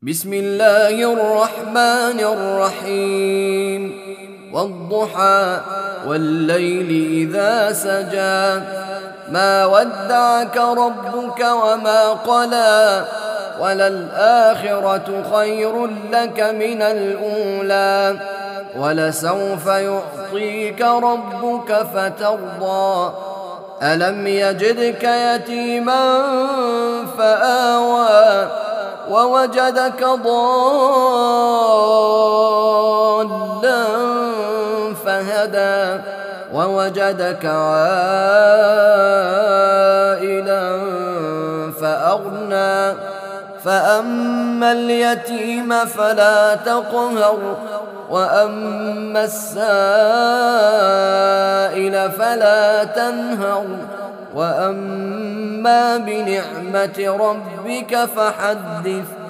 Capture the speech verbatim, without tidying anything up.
بسم الله الرحمن الرحيم والضحى والليل إذا سجى ما ودعك ربك وما قلى وللآخرة خير لك من الأولى ولسوف يعطيك ربك فترضى ألم يجدك يتيما فآوى ووجدك ضالا فهدى ووجدك عائلا فأغنى فأما اليتيم فلا تقهر وأما السائل فلا تنهر وأما بنعمة ربك فحدث